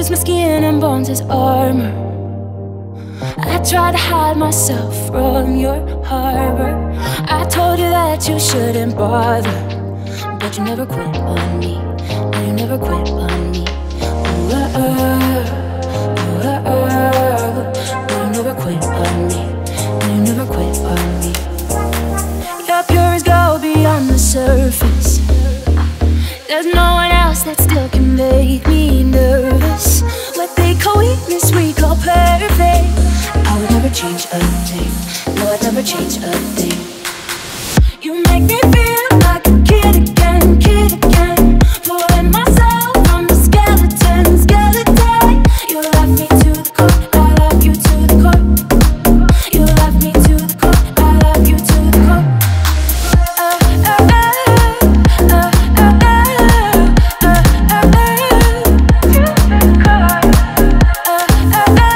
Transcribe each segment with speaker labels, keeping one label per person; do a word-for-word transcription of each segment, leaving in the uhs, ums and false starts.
Speaker 1: use my skin and bones as armor. I tried to hide myself from your harbor. I told you that you shouldn't bother, but you never quit on me. No, you never quit on me. Ooh, uh, uh, ooh, uh, uh. No, you never quit on me. No, you never quit on me. Your pure as gold beyond the surface. There's no one else that still can make me nervous. What they call weakness, we call perfect. I would never change a thing. No, I'd never change a thing. You make me feel like a kid again, kid again. Pulling myself from the skeleton, skeleton. You love me to the core, I love you to the core. You love me to the core, I love you to the core. Uh, uh, uh, uh, uh, uh, uh, uh, uh, to the core. Uh, uh, uh.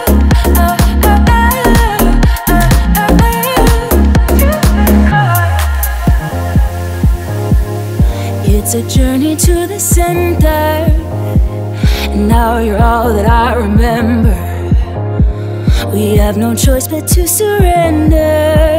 Speaker 1: It's a journey to the center, and now you're all that I remember. We have no choice but to surrender.